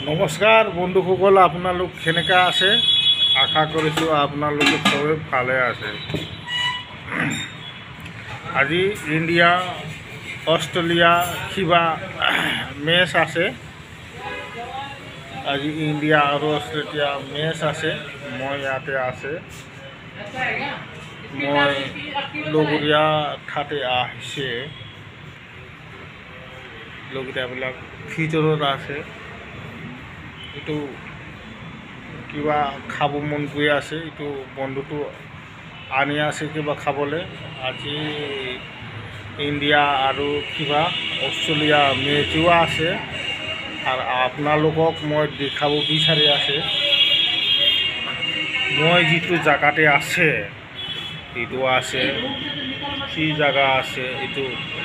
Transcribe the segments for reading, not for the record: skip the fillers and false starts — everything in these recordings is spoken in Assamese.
নমস্কাৰ বন্ধুসকল, আপোনালোক কেনেকৈ আছে? আশা কৰিছোঁ আপোনালোক সবে ভালে আছে। আজি ইণ্ডিয়া অষ্ট্ৰেলিয়া কিবা মেচ আছে। আজি ইণ্ডিয়া আৰু অষ্ট্ৰেলিয়া মেচ আছে। মই ইয়াতে আছে, মই লগৰীয়া ঠাতে আহিছে। লগৰীয়াবিলাক ভিতৰত আছে। এইটো কিবা খাব মন গৈ আছে। এইটো বন্ধুটো আনি আছে কিবা খাবলৈ। আজি ইণ্ডিয়া আৰু কিবা অষ্ট্ৰেলিয়া মেচো আছে আৰু আপোনালোকক মই দেখাব বিচাৰি আছে। মই যিটো জাগাতে আছে এইটো আছে, কি জাগা আছে এইটো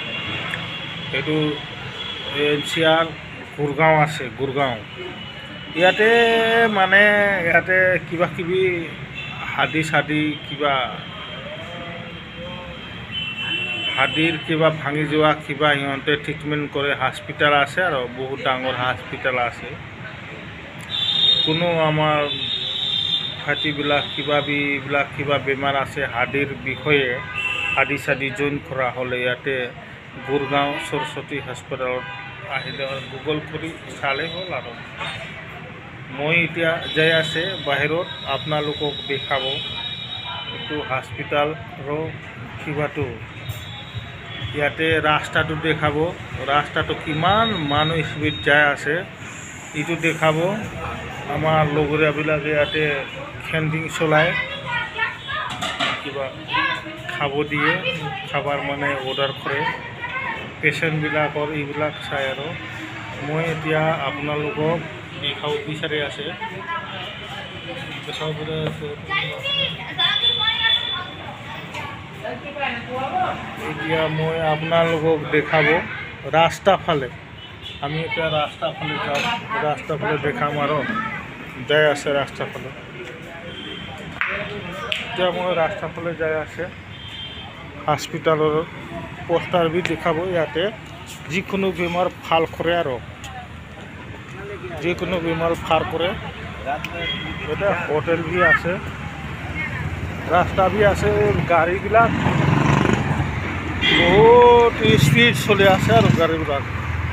NCR গুৰগাঁও আছে। গুৰগাঁও ইয়াতে মানে ইয়াতে কিবা কিবি হাডি কিবা হাডিৰ কিবা ভাঙি যোৱা কিবা সিহঁতে ট্ৰিটমেণ্ট কৰে। হস্পিটেল আছে আৰু বহুত ডাঙৰ হস্পিটেল আছে। কোনো আমাৰ ভাইটিবিলাক কিবা বেমাৰ আছে হাডিৰ বিষয়ে, হাডি চাডি জইন কৰা হ'লে ইয়াতে গুৰগাঁও সৰস্বতী হস্পিটেলত আহিলে গুগল কৰি চালে হ'ল। আৰু মই এতিয়া যাই আছে বাহিৰত, আপোনালোকক দেখাব এইটো হস্পিটেলৰ কিবাটো। ইয়াতে ৰাস্তাটো দেখাব, ৰাস্তাটো কিমান মানুহ স্পীড যাই আছে এইটো দেখাব। আমাৰ লগৰীয়াবিলাকে ইয়াতে কেণ্টিন চলায়, কিবা খাব দিয়ে, খাবাৰ মানে অৰ্ডাৰ কৰে পেচেণ্টবিলাকৰ। এইবিলাক চাই আৰু মই এতিয়া আপোনালোকক দেখাব বিচাৰি আছে। এতিয়া মই আপোনালোকক দেখাব ৰাস্তা ফালে। আমি এতিয়া ৰাস্তা ফালে যাওঁ, ৰাস্তা ফালে দেখাম আৰু যাই আছে ৰাস্তা ফালে। এতিয়া মই ৰাস্তা ফালে যাই আছে। হস্পিটেলৰ পোষ্টাৰ বি দেখাব। ইয়াতে যিকোনো বেমাৰ ভাল কৰে আৰু যিকোনো বেমাৰ ভাল কৰে। এটা হোটেল বি আছে, ৰাস্তা বি আছে। গাড়ীবিলাক বহুত স্পীড চলি আছে আৰু গাড়ীবিলাক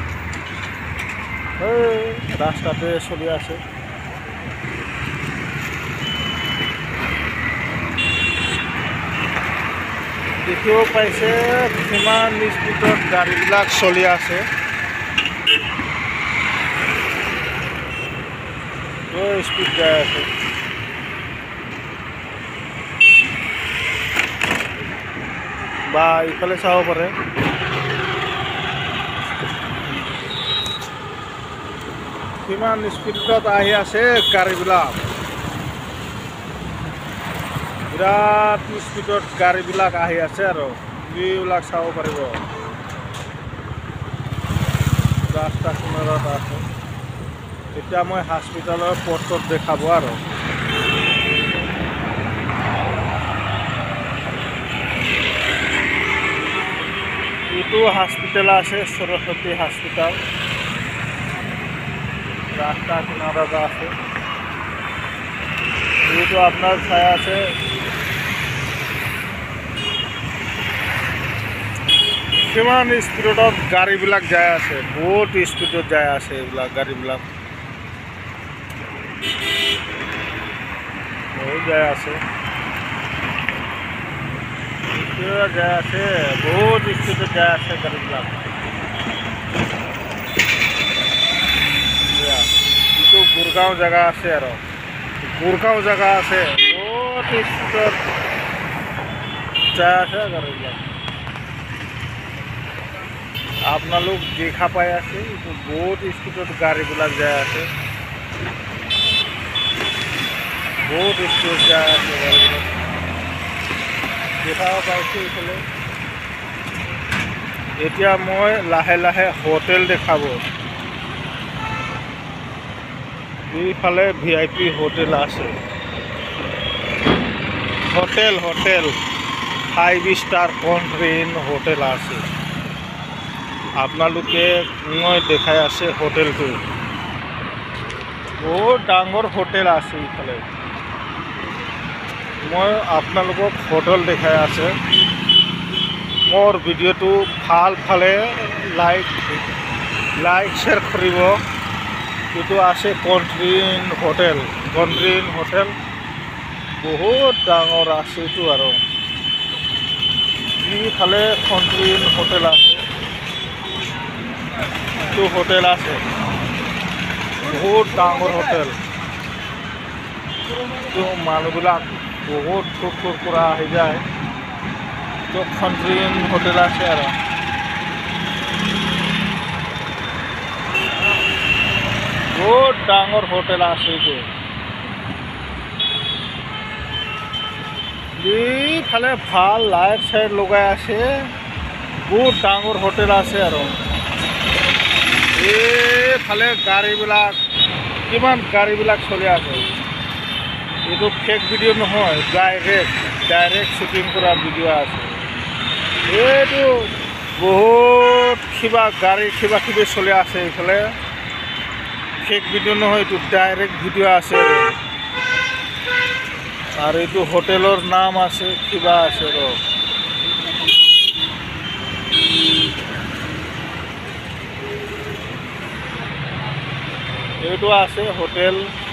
ৰাস্তাতে চলি আছে। দেখিব পাইছে কিমান স্পীডত গাড়ীবিলাক চলি আছে। স্পীড যাই আছে। বা ইফালে চাব পাৰে কিমান স্পীডত আহি আছে গাড়ীবিলাক। বিৰাট স্পীডত গাড়ীবিলাক আহি আছে আৰু এইবিলাক চাব পাৰিব। ৰাস্তা কিনাৰত আছে। এতিয়া মই হস্পিটেলৰ পষ্টত দেখাব আৰু এইটো হস্পিটেল আছে, সৰস্বতী হস্পিটেল। রাস্তা কিনাৰত আছে। এইটো আপনার চাই আছে কিমান স্পীডত গাড়ীবিলাক যাই আছে। বহুত স্পীডত যাই আছে এইবিলাক গাড়ীবিলাক যাই আছে। যাই আছে বহুত স্পীডত যাই আছে গাড়ীবিলাক। এইটো গুৰগাঁও জেগা আছে আৰু গুৰগাঁও জেগা আছে। বহুত স্পীডত যাই আছে গাড়ীবিলাক। আপোনালোক দেখা পাই আছে এইটো বহুত স্পীডত গাড়ীবিলাক যাই আছে। বহুত স্পীডত যাই আছে গাড়ীবিলাক দেখা পাইছে এইফালে। এতিয়া মই লাহে লাহে হোটেল দেখাব। এইফালে VIP হোটেল আছে। হোটেল 5 স্টাৰ কন্ট্ৰিন হোটেল আছে। আপোনালোকে মই দেখাই আছে হোটেলটো। বহুত ডাঙৰ হোটেল আছে ইফালে। মই আপোনালোকক হোটেল দেখাই আছে। মোৰ ভিডিঅ'টো ভাল পালে লাইক শ্বেয়াৰ কৰিব। এইটো আছে কণ্ট্ৰিন হোটেল। বহুত ডাঙৰ আছে এইটো আৰু ইফালে কণ্ট্ৰিন হোটেল আছে। এইটো হোটেল আছে বহুত ডাঙৰ হোটেল। তো মানুহবিলাক বহুত দূৰ পৰা আহি যায়। তো কণ্ট্ৰিন হোটেল আছে আৰু বহুত ডাঙৰ হোটেল আছে এইটো। এইফালে ভাল লাইট চাইট লগাই আছে। বহুত ডাঙৰ হোটেল আছে আৰু এইফালে গাড়ীবিলাক কিমান গাড়ীবিলাক চলি আছে। এইটো ফেক ভিডিঅ' নহয়, ডাইৰেক্ট শ্বুটিং কৰা ভিডিঅ' আছে। এইটো বহুত গাড়ী কিবা চলি আছে। এইফালে ফেক ভিডিঅ' নহয়, এইটো ডাইৰেক্ট ভিডিঅ' আছে আৰু এইটো হোটেলৰ নাম আছে কিবা আছে এইটো আছে হোটেল।